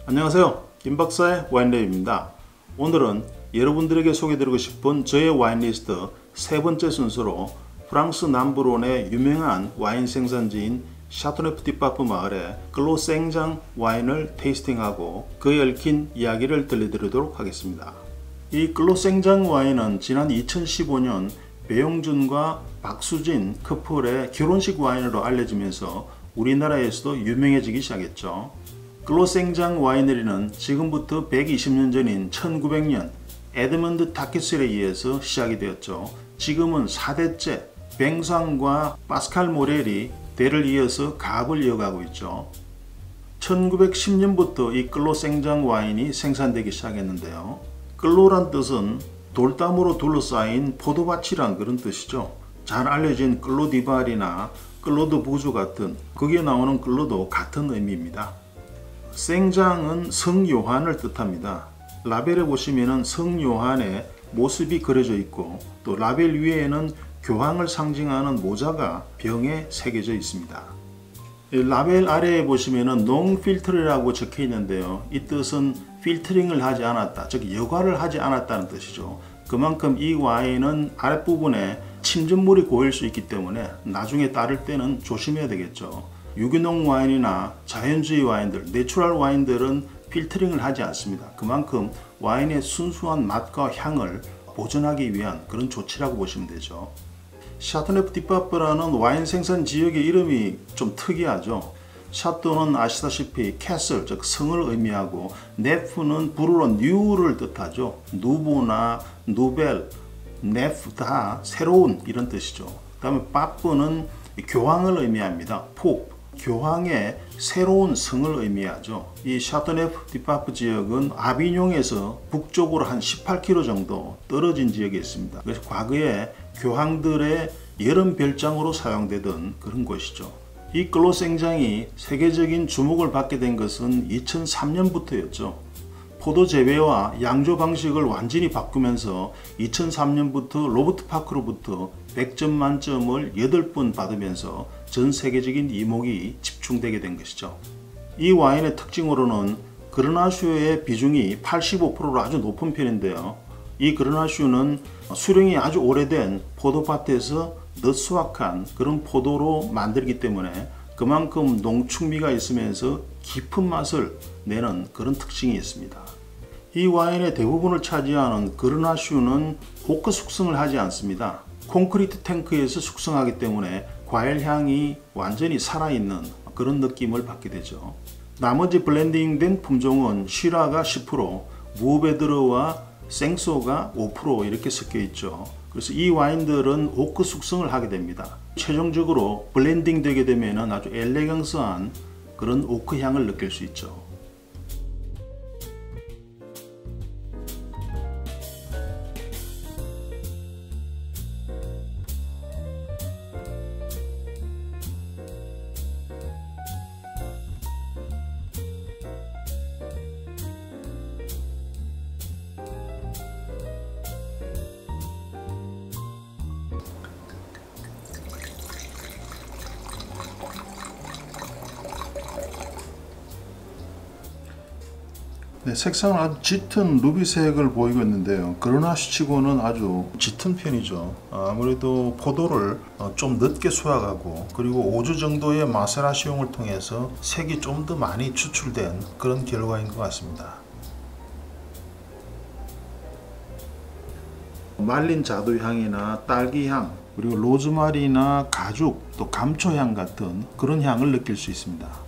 안녕하세요. 김박사의 와인랩입니다. 오늘은 여러분들에게 소개드리고 싶은 저의 와인 리스트 세 번째 순서로 프랑스 남부론의 유명한 와인 생산지인 샤토네프-디-파프 마을의 클로 생장 와인을 테이스팅하고 그에 얽힌 이야기를 들려드리도록 하겠습니다. 이 클로 생장 와인은 지난 2015년 배용준과 박수진 커플의 결혼식 와인으로 알려지면서 우리나라에서도 유명해지기 시작했죠. 클로 생장 와이너리는 지금부터 120년 전인 1900년 에드먼드 타케셀에 의해서 시작이 되었죠. 지금은 4대째 뱅상과 파스칼 모렐이 대를 이어서 가업을 이어가고 있죠. 1910년부터 이 클로 생장 와인이 생산되기 시작했는데요. 클로란 뜻은 돌담으로 둘러싸인 포도밭이란 그런 뜻이죠. 잘 알려진 클로디발이나 클로드 부주 같은 거기에 나오는 클로도 같은 의미입니다. 생장은 성요한을 뜻합니다. 라벨에 보시면은 성요한의 모습이 그려져 있고 또 라벨 위에는 교황을 상징하는 모자가 병에 새겨져 있습니다. 라벨 아래에 보시면은 농 필터라고 적혀 있는데요. 이 뜻은 필터링을 하지 않았다, 즉 여과를 하지 않았다는 뜻이죠. 그만큼 이 와인은 아랫부분에 침전물이 고일 수 있기 때문에 나중에 따를 때는 조심해야 되겠죠. 유기농 와인이나 자연주의 와인들, 내추럴 와인들은 필터링을 하지 않습니다. 그만큼 와인의 순수한 맛과 향을 보존하기 위한 그런 조치라고 보시면 되죠. 샤토네프-디-파프라는 와인 생산 지역의 이름이 좀 특이하죠. 샤토는 아시다시피 캐슬, 즉 성을 의미하고, 네프는 불어로 뉴를 뜻하죠. 누보나 누벨, 네프 다 새로운 이런 뜻이죠. 그 다음에 파프는 교황을 의미합니다. 포, 교황의 새로운 성을 의미하죠. 이 샤토네프-디-파프 지역은 아비뇽에서 북쪽으로 한 18km 정도 떨어진 지역에 있습니다. 그래서 과거에 교황들의 여름 별장으로 사용되던 그런 곳이죠. 이 클로 생장이 세계적인 주목을 받게 된 것은 2003년부터였죠. 포도 재배와 양조 방식을 완전히 바꾸면서 2003년부터 로버트 파크로부터 100점 만점을 8번 받으면서 전 세계적인 이목이 집중되게 된 것이죠. 이 와인의 특징으로는 그르나슈의 비중이 85%로 아주 높은 편인데요. 이 그르나슈는 수령이 아주 오래된 포도밭에서 늦수확한 그런 포도로 만들기 때문에 그만큼 농축미가 있으면서 깊은 맛을 내는 그런 특징이 있습니다. 이 와인의 대부분을 차지하는 그르나슈는 호크 숙성을 하지 않습니다. 콘크리트 탱크에서 숙성하기 때문에 과일향이 완전히 살아있는 그런 느낌을 받게 되죠. 나머지 블렌딩된 품종은 시라가 10%, 무베드르와 생소가 5% 이렇게 섞여 있죠. 그래서 이 와인들은 오크 숙성을 하게 됩니다. 최종적으로 블렌딩 되게 되면 아주 엘레강스한 그런 오크 향을 느낄 수 있죠. 네, 색상은 아주 짙은 루비색을 보이고 있는데요. 그르나슈치고는 아주 짙은 편이죠. 아무래도 포도를 좀 늦게 수확하고 그리고 5주 정도의 마세라시용을 통해서 색이 좀 더 많이 추출된 그런 결과인 것 같습니다. 말린 자두향이나 딸기향, 그리고 로즈마리나 가죽, 또 감초향 같은 그런 향을 느낄 수 있습니다.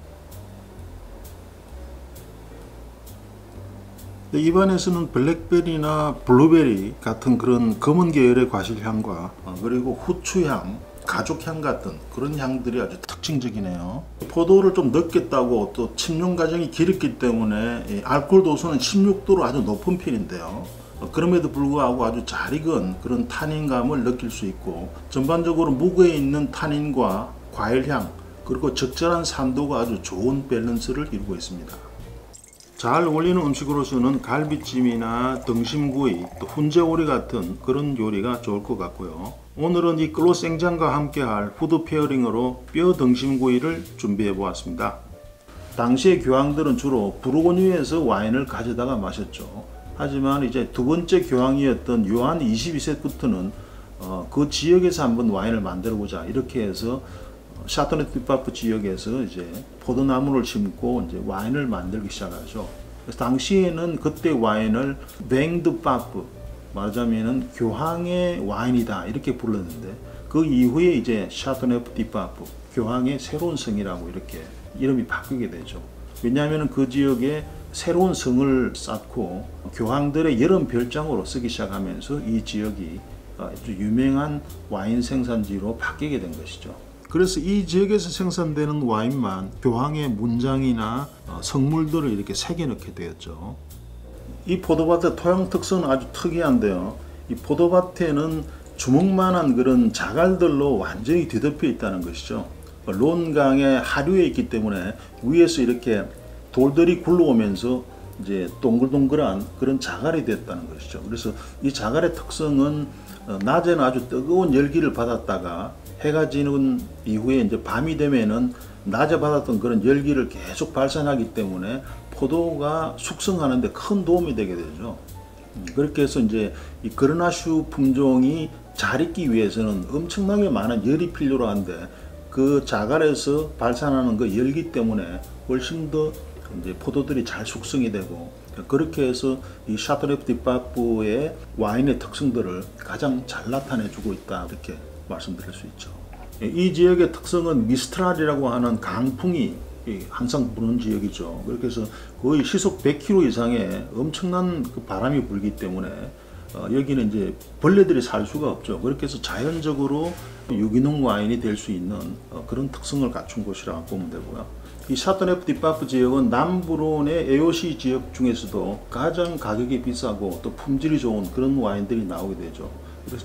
입안에서는 블랙베리나 블루베리 같은 그런 검은 계열의 과실향과 그리고 후추향, 가죽향 같은 그런 향들이 아주 특징적이네요. 포도를 좀 늦게 따고 또 침용 과정이 길었기 때문에 알코올 도수는 16도로 아주 높은 편인데요. 그럼에도 불구하고 아주 잘 익은 그런 타닌감을 느낄 수 있고, 전반적으로 무게에 있는 타닌과 과일향 그리고 적절한 산도가 아주 좋은 밸런스를 이루고 있습니다. 잘 어울리는 음식으로서는 갈비찜이나 등심구이, 또 훈제오리 같은 그런 요리가 좋을 것 같고요. 오늘은 이 클로 생장과 함께할 푸드 페어링으로 뼈 등심구이를 준비해 보았습니다. 당시의 교황들은 주로 부르고뉴에서 와인을 가져다가 마셨죠. 하지만 이제 두 번째 교황이었던 요한 22세부터는 그 지역에서 한번 와인을 만들어 보자 이렇게 해서 샤토네 듀파프 지역에서 이제 포도나무를 심고 이제 와인을 만들기 시작하죠. 그래서 당시에는 그때 와인을 뱅드 파프, 말하자면은 교황의 와인이다 이렇게 불렀는데, 그 이후에 이제 샤토네 듀파프, 교황의 새로운 성이라고 이렇게 이름이 바뀌게 되죠. 왜냐하면 그 지역에 새로운 성을 쌓고 교황들의 여름 별장으로 쓰기 시작하면서 이 지역이 아주 유명한 와인 생산지로 바뀌게 된 것이죠. 그래서 이 지역에서 생산되는 와인만 교황의 문장이나 성물들을 이렇게 새겨넣게 되었죠. 이 포도밭의 토양 특성은 아주 특이한데요. 이 포도밭에는 주먹만한 그런 자갈들로 완전히 뒤덮여 있다는 것이죠. 론강의 하류에 있기 때문에 위에서 이렇게 돌들이 굴러오면서 이제 동글동글한 그런 자갈이 됐다는 것이죠. 그래서 이 자갈의 특성은 낮에는 아주 뜨거운 열기를 받았다가 해가 지는 이후에 이제 밤이 되면은 낮에 받았던 그런 열기를 계속 발산하기 때문에 포도가 숙성하는 데 큰 도움이 되게 되죠. 그렇게 해서 이제 이 그르나슈 품종이 잘 익기 위해서는 엄청나게 많은 열이 필요로 한데, 그 자갈에서 발산하는 그 열기 때문에 훨씬 더 이제 포도들이 잘 숙성이 되고, 그렇게 해서 이 샤토네 듀파프의 와인의 특성들을 가장 잘 나타내주고 있다 이렇게 말씀드릴 수 있죠. 이 지역의 특성은 미스트랄이라고 하는 강풍이 항상 부는 지역이죠. 그렇게 해서 거의 시속 100km 이상의 엄청난 그 바람이 불기 때문에 여기는 이제 벌레들이 살 수가 없죠. 그렇게 해서 자연적으로 유기농 와인이 될 수 있는 그런 특성을 갖춘 곳이라고 보면 되고요. 이 샤토네 듀파프 지역은 남부론의 AOC 지역 중에서도 가장 가격이 비싸고 또 품질이 좋은 그런 와인들이 나오게 되죠. 그래서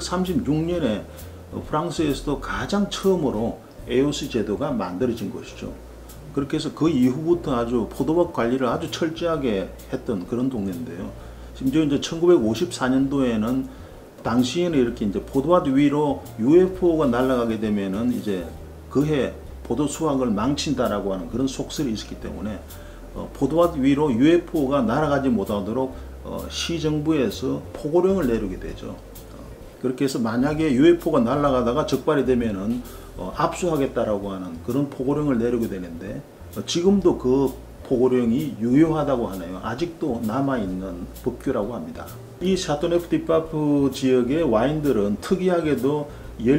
1936년에 프랑스에서도 가장 처음으로 AOC 제도가 만들어진 것이죠. 그렇게 해서 그 이후부터 아주 포도밭 관리를 아주 철저하게 했던 그런 동네인데요. 심지어 이제 1954년도에는 당시에는 이렇게 이제 포도밭 위로 UFO가 날아가게 되면은 이제 그해 포도 수확을 망친다라고 하는 그런 속설이 있었기 때문에 포도밭 위로 UFO가 날아가지 못하도록 시정부에서 포고령을 내리게 되죠. 그렇게 해서 만약에 UFO가 날아가다가 적발이 되면은 압수하겠다라고 하는 그런 포고령을 내리게 되는데, 지금도 그 포고령이 유효하다고 하네요. 아직도 남아있는 법규라고 합니다. 이 샤토네 듀파프 지역의 와인들은 특이하게도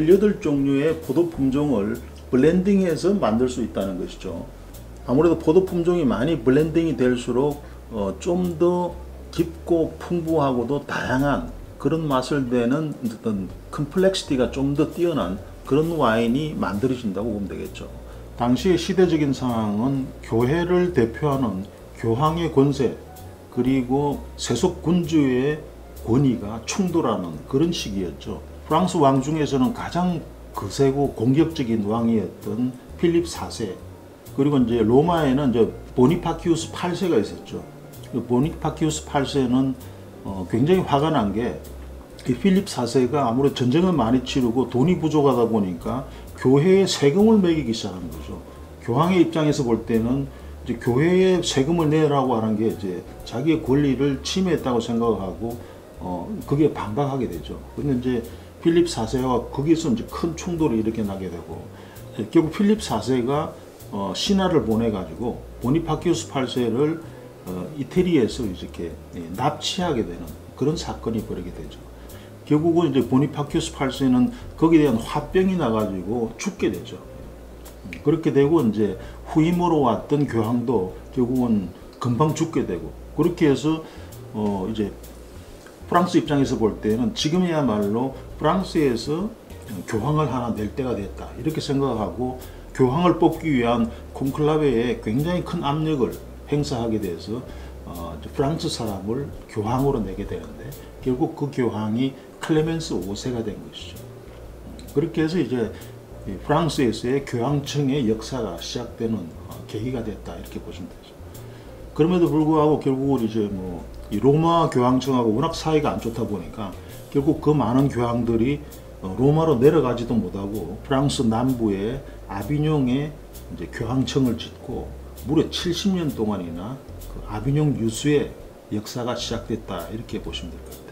18종류의 포도 품종을 블렌딩해서 만들 수 있다는 것이죠. 아무래도 포도 품종이 많이 블렌딩이 될수록 좀 더 깊고 풍부하고도 다양한 그런 맛을 내는 어떤 컴플렉시티가 좀 더 뛰어난 그런 와인이 만들어진다고 보면 되겠죠. 당시의 시대적인 상황은 교회를 대표하는 교황의 권세 그리고 세속 군주의 권위가 충돌하는 그런 시기였죠. 프랑스 왕 중에서는 가장 거세고 공격적인 왕이었던 필립 4세, 그리고 이제 로마에는 이제 보니파키우스 8세가 있었죠. 보니파키우스 8세는 굉장히 화가 난 게, 필립 4세가 아무래도 전쟁을 많이 치르고 돈이 부족하다 보니까 교회에 세금을 매기기 시작한 거죠. 교황의 입장에서 볼 때는 이제 교회에 세금을 내라고 하는 게 이제 자기의 권리를 침해했다고 생각하고 그게 반박하게 되죠. 근데 이제 필립 4세와 거기서 이제 큰 충돌이 이렇게 나게 되고, 결국 필립 4세가 신하를 보내가지고 보니파키우스 8세를 이태리에서 이렇게 납치하게 되는 그런 사건이 벌어지게 되죠. 결국은 이제 보니파키우스 8세는 거기에 대한 화병이 나가지고 죽게 되죠. 그렇게 되고 이제 후임으로 왔던 교황도 결국은 금방 죽게 되고, 그렇게 해서 이제 프랑스 입장에서 볼 때는 지금이야말로 프랑스에서 교황을 하나 낼 때가 됐다 이렇게 생각하고, 교황을 뽑기 위한 콘클라베에 굉장히 큰 압력을 행사하게 돼서 프랑스 사람을 교황으로 내게 되는데, 결국 그 교황이 클레멘스 5세가 된 것이죠. 그렇게 해서 이제 프랑스에서의 교황청의 역사가 시작되는 계기가 됐다 이렇게 보시면 되죠. 그럼에도 불구하고 결국은 이제 이 로마 교황청하고 워낙 사이가 안 좋다 보니까 결국 그 많은 교황들이 로마로 내려가지도 못하고 프랑스 남부의 아비뇽에 이제 교황청을 짓고 무려 70년 동안이나 그 아비뇽 유수의 역사가 시작됐다 이렇게 보시면 될 것 같아요.